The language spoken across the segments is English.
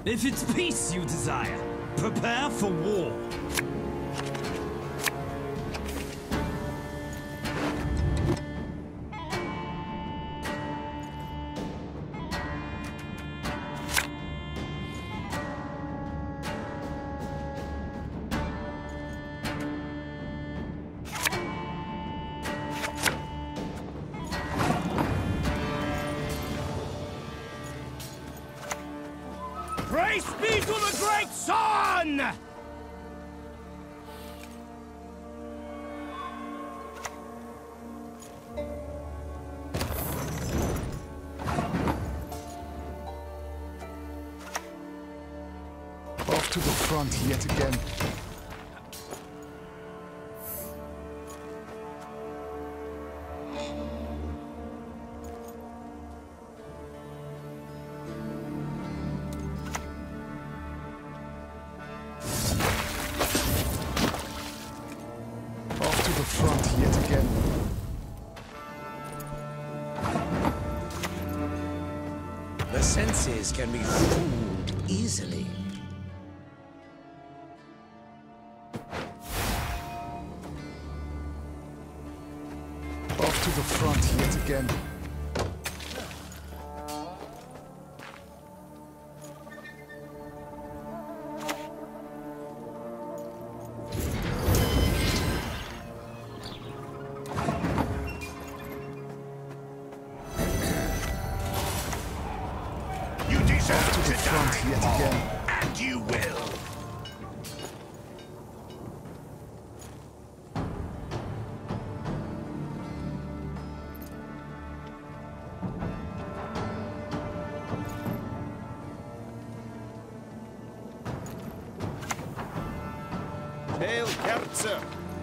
If it's peace you desire, prepare for war. Praise be to the great sun! Off to the front yet again. The senses can be fooled easily. Off to the front yet again. Off to the front yet again. And you will. Hail, Kerzer!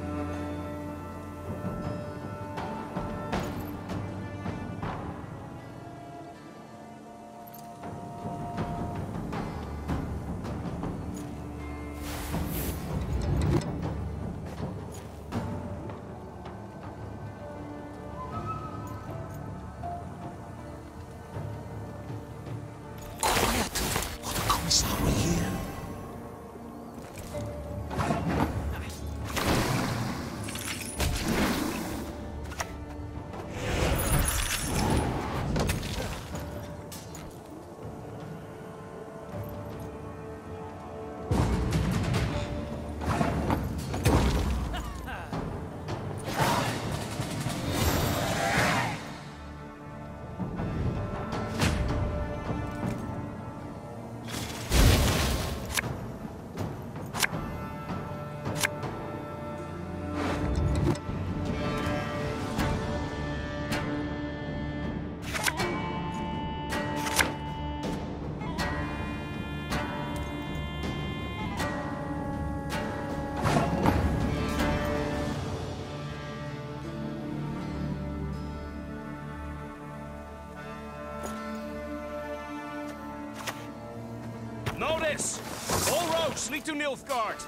Notice! All roads lead to Nilfgaard.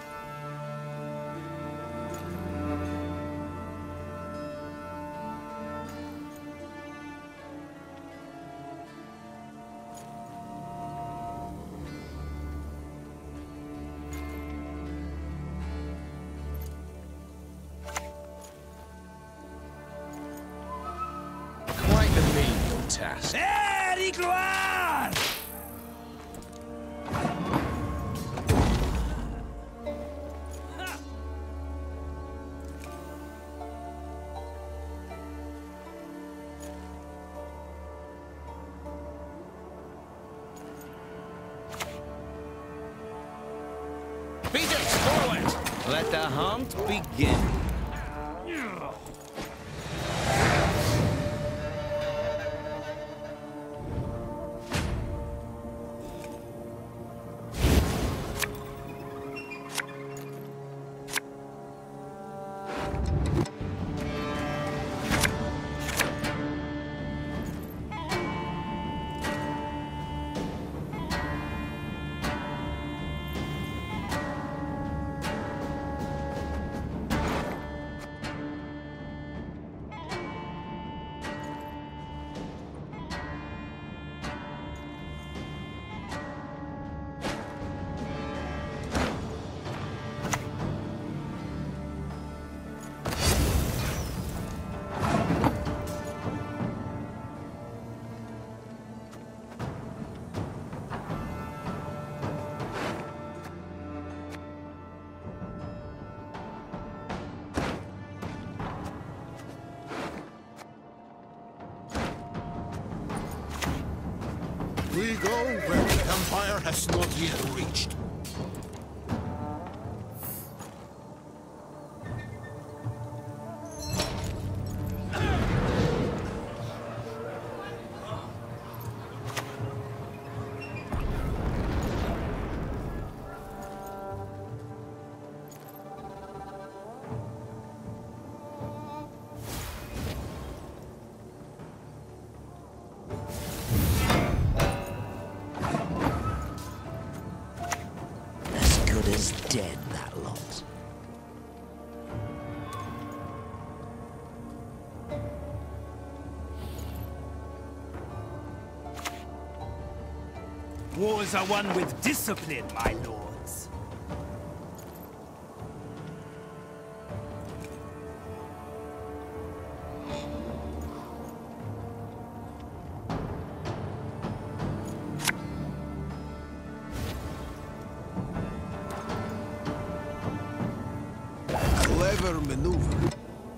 Quite a menial task. Nilfgaard! Beaters, forward! Let the hunt begin. We go where the Empire has not yet reached. Is dead, that lot. Wars are won with discipline, my lords. Clever maneuver.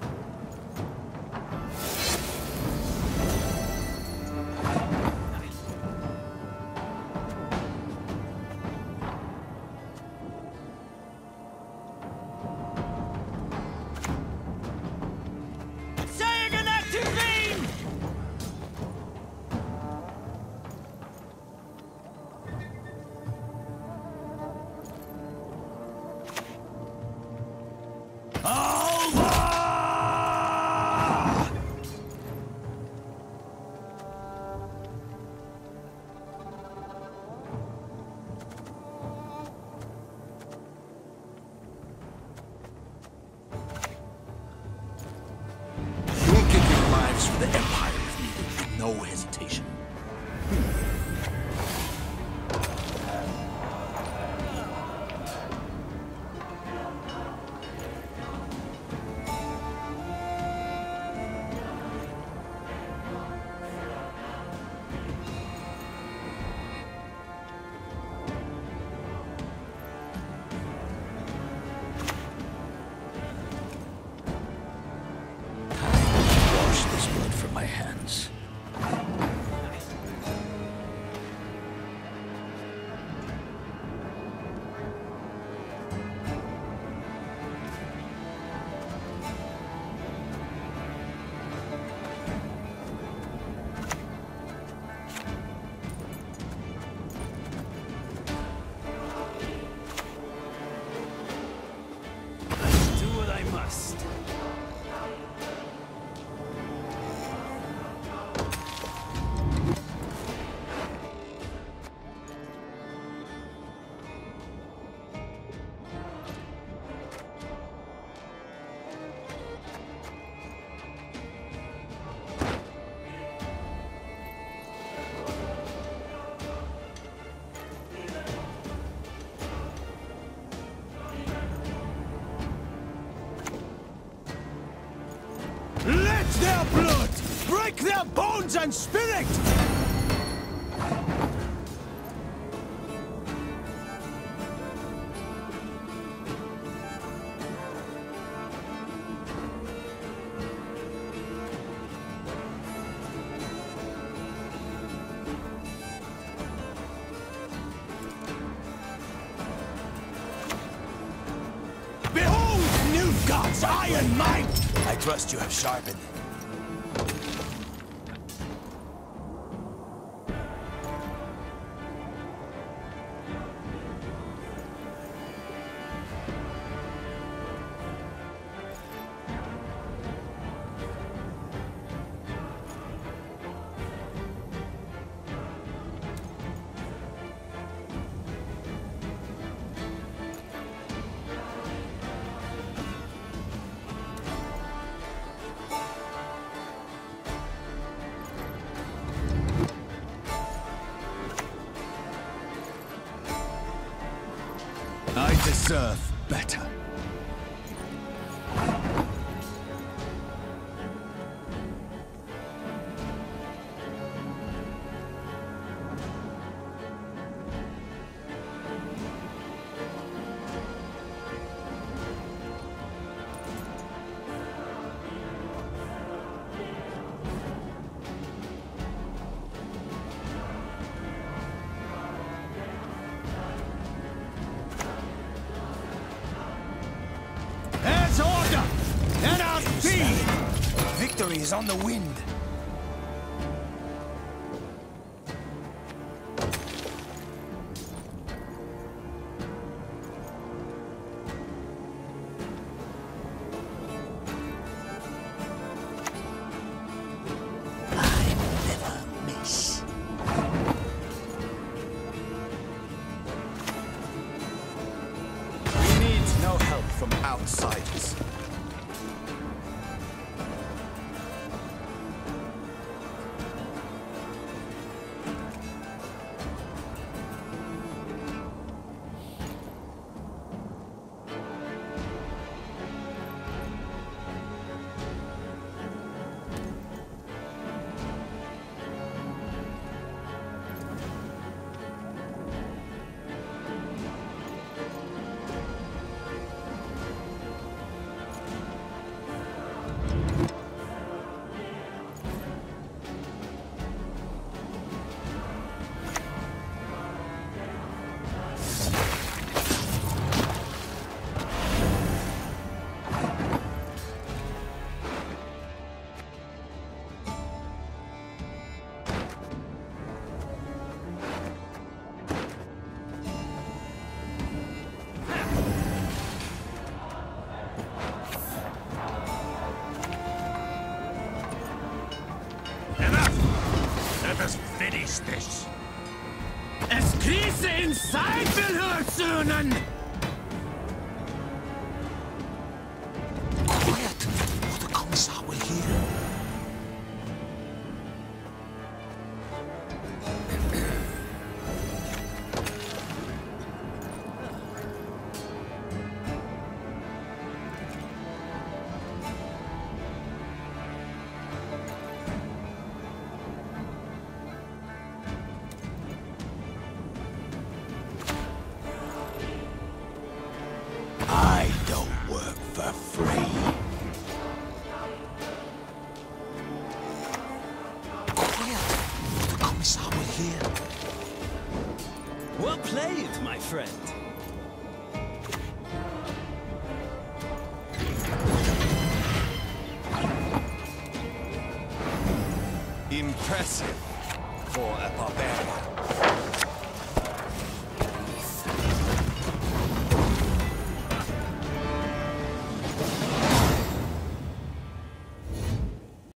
Saying an active beam! You'll give your lives for the Empire if needed, with no hesitation. Wash this blood from my hands. Do what I must. Let their blood break their bones and spirit! Behold Nilfgaard's iron might! I trust you have sharpened it. I deserve better. Victory is on the wind. From outsiders. Let us finish this. Es Krise inside will hurt soon. Quiet, or the Commissar will hear. I don't work for free. Quiet, or the Commissar will hear. Well played, my friend. Impressive for a barbarian.